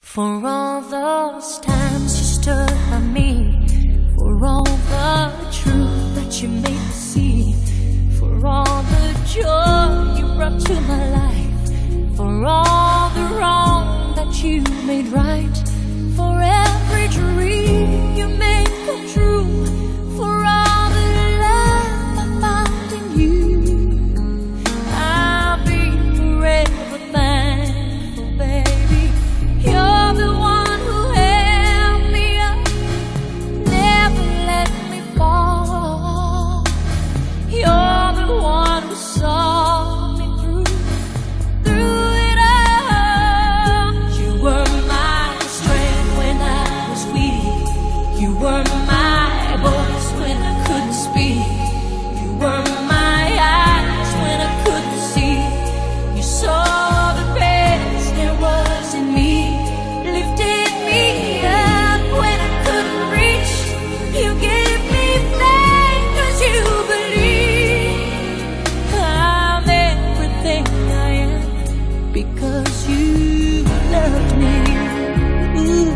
For all those times you stood by me, for all the truth that you made me see, for all the joy you brought to my life, for all the wrong that you made right, for every dream you made come true, for all the love I found in you, I'll be forever thankful, baby. You're the one who held me up, never let me fall. You're the one who saw me through it all. You were my strength when I was weak. You were my voice when I couldn't speak. You were my eyes when I couldn't see. You saw the best there was in me, lifted me up when I couldn't reach. You gave me faith 'cause you believe I'm everything I am because you loved me. Ooh,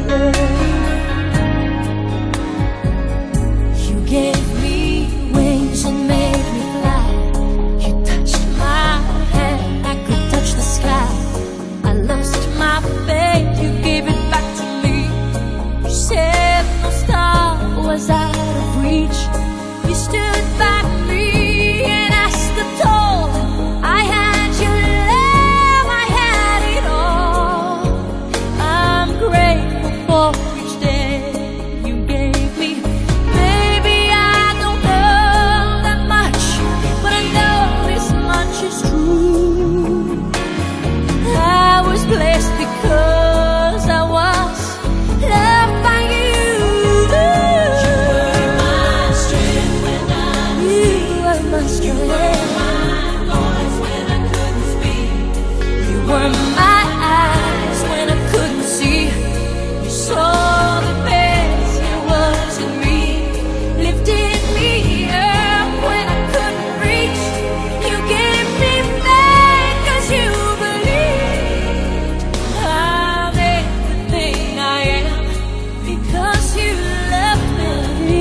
you gave me wings and made me fly. You touched my hand, I could touch the sky. I lost my faith, you gave it back to me. You said no star was out of reach. You stood by me and I stood tall. I had your love, I had it all. I'm grateful for each day you gave me. Maybe I don't know that much, but I know this much is true. I was blessed because I was loved by you. You were my strength when I was weak. You were my strength. You were my voice when I couldn't speak. You were my eyes when I couldn't see. You saw the best there was in me, lifted me up when I couldn't reach. You gave me faith 'cause you believed I'm everything I am because you loved me.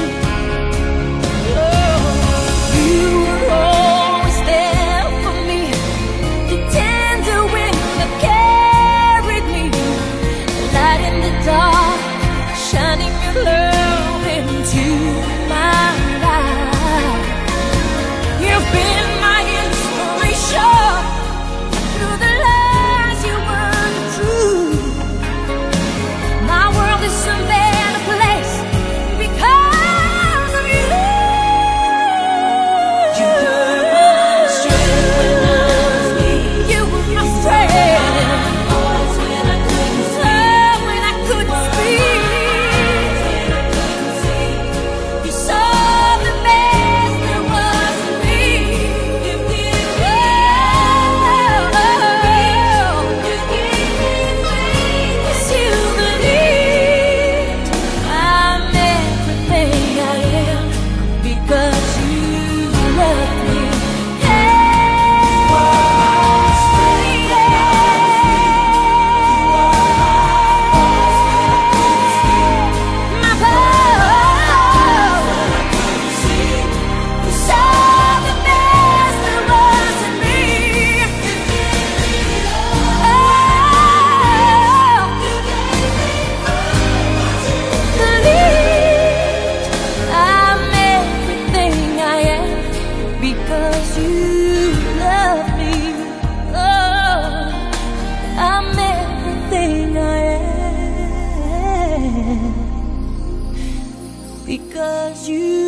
Oh, you were always there for me, the tender wind that carried me, light in the dark, shining your love into my life. You've been my inspiration through the lies you weren't true. My world is a better place because of you. You were my strength when I was weak. You were my strength. Voice when I couldn't speak. When I couldn't speak. When I couldn't see. You saw the best there was in me. You did well. You gave me faith 'cause you believed I'm everything I am because you loved me. My voice. You saw the best there was in me. Believed I'm everything I am because you love me. Oh, I'm everything I am because you